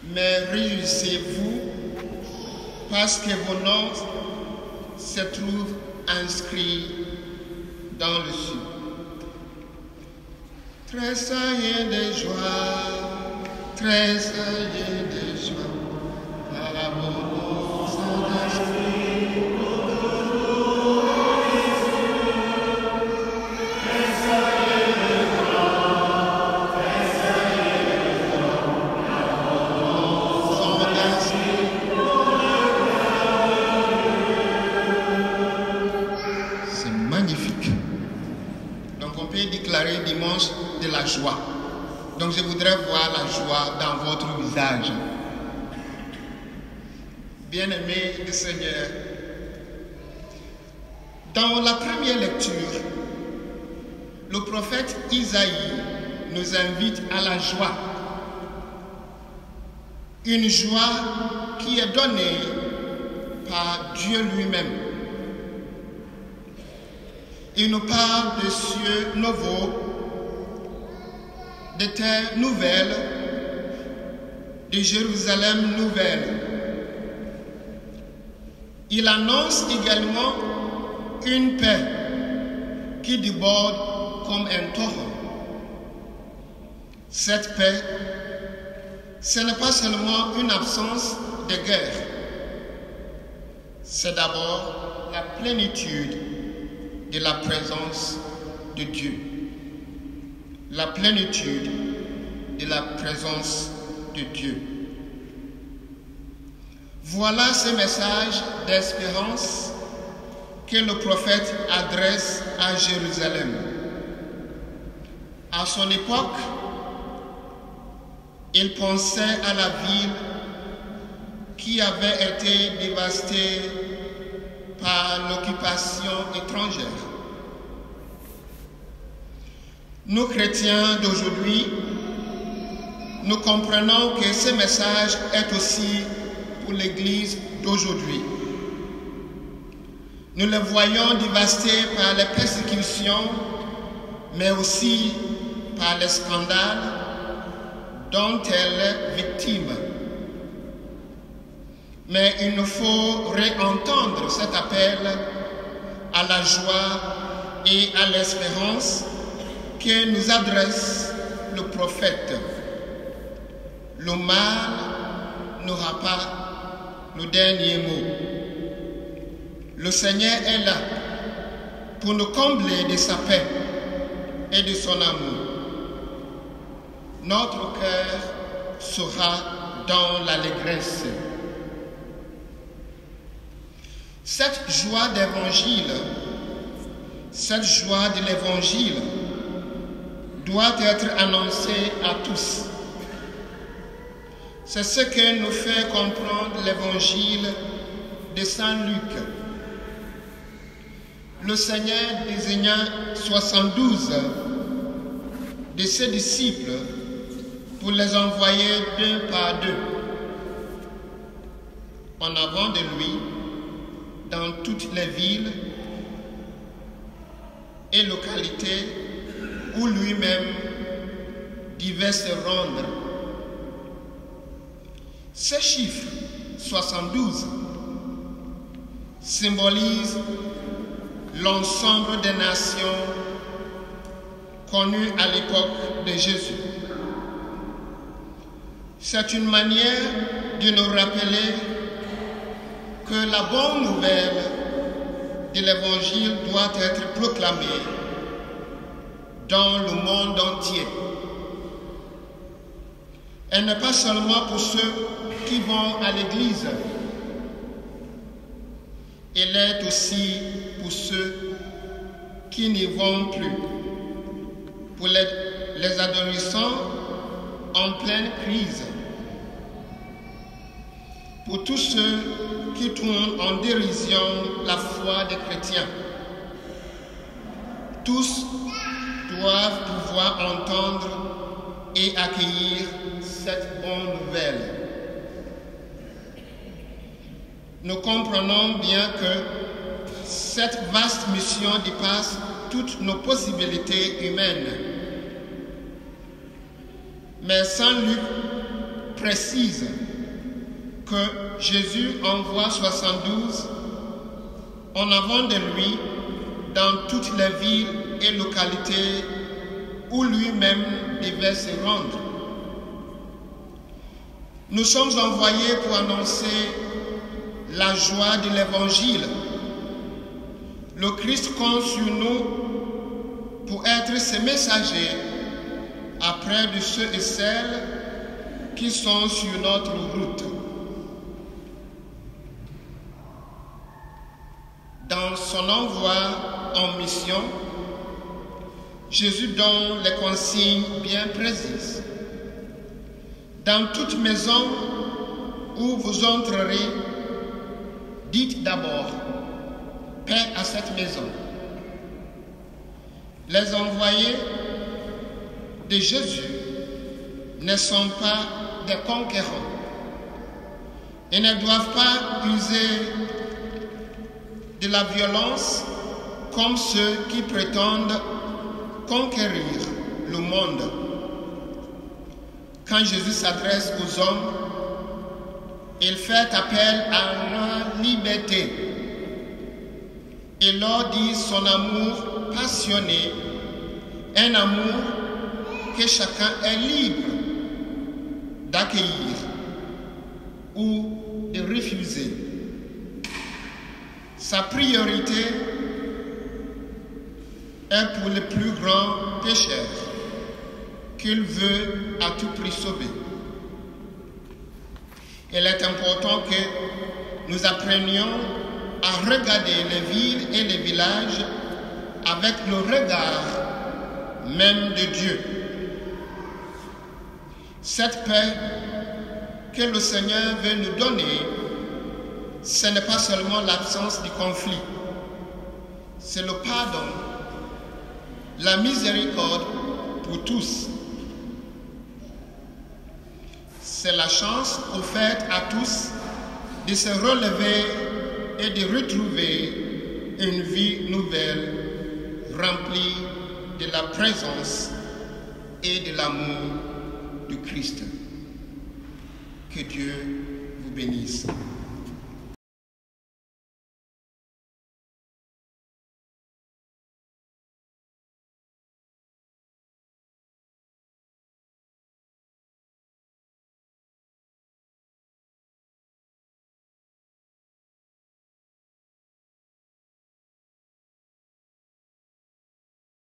mais réjouissez-vous parce que vos noms se trouvent inscrits dans le ciel. Tressaillez de joie, tressaillez de joie, à vos Saint-Esprit. Déclarer dimanche de la joie. Donc je voudrais voir la joie dans votre visage. Bien-aimés du Seigneur, dans la première lecture, le prophète Isaïe nous invite à la joie. Une joie qui est donnée par Dieu lui-même. Il nous parle de cieux nouveaux, de terres nouvelles, de Jérusalem nouvelle. Il annonce également une paix qui déborde comme un torrent. Cette paix, ce n'est pas seulement une absence de guerre, c'est d'abord la plénitude de la présence de Dieu. La plénitude de la présence de Dieu. Voilà ce message d'espérance que le prophète adresse à Jérusalem. À son époque, il pensait à la ville qui avait été dévastée par l'occupation étrangère. Nous, chrétiens d'aujourd'hui, nous comprenons que ce message est aussi pour l'Église d'aujourd'hui. Nous le voyons dévasté par les persécutions, mais aussi par les scandales dont elle est victime. Mais il nous faut réentendre cet appel à la joie et à l'espérance que nous adresse le prophète. Le mal n'aura pas le dernier mot. Le Seigneur est là pour nous combler de sa paix et de son amour. Notre cœur sera dans l'allégresse. Cette joie d'évangile, cette joie de l'évangile doit être annoncée à tous. C'est ce que nous fait comprendre l'évangile de Saint Luc. Le Seigneur désigna 72 de ses disciples pour les envoyer deux par deux en avant de lui dans toutes les villes et localités où lui-même devait se rendre. Ce chiffre 72 symbolise l'ensemble des nations connues à l'époque de Jésus. C'est une manière de nous rappeler que la bonne nouvelle de l'Évangile doit être proclamée dans le monde entier. Elle n'est pas seulement pour ceux qui vont à l'église, elle est aussi pour ceux qui n'y vont plus, pour les adolescents en pleine crise, pour tous ceux qui tournent en dérision la foi des chrétiens. Tous doivent pouvoir entendre et accueillir cette bonne nouvelle. Nous comprenons bien que cette vaste mission dépasse toutes nos possibilités humaines. Mais Saint Luc précise que Jésus envoie 72 en avant de lui dans toutes les villes et localités où lui-même devait se rendre. Nous sommes envoyés pour annoncer la joie de l'Évangile. Le Christ compte sur nous pour être ses messagers auprès de ceux et celles qui sont sur notre route. Dans son envoi en mission, Jésus donne les consignes bien précises. Dans toute maison où vous entrerez, dites d'abord « Paix à cette maison ». Les envoyés de Jésus ne sont pas des conquérants et ne doivent pas user de la violence comme ceux qui prétendent conquérir le monde. Quand Jésus s'adresse aux hommes, il fait appel à leur liberté et leur dit son amour passionné, un amour que chacun est libre d'accueillir ou de refuser. Sa priorité est pour les plus grands pécheurs qu'il veut à tout prix sauver. Il est important que nous apprenions à regarder les villes et les villages avec le regard même de Dieu. Cette paix que le Seigneur veut nous donner, ce n'est pas seulement l'absence du conflit, c'est le pardon, la miséricorde pour tous. C'est la chance offerte à tous de se relever et de retrouver une vie nouvelle remplie de la présence et de l'amour du Christ. Que Dieu vous bénisse.